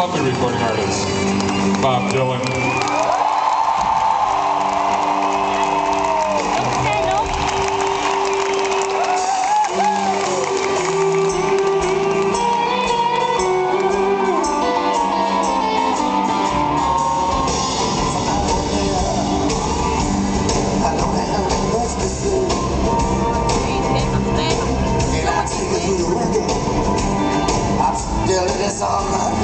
lovely recording artist, Bob Dylan. Still in this all night.